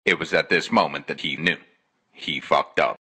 It was at this moment that he knew. He fucked up.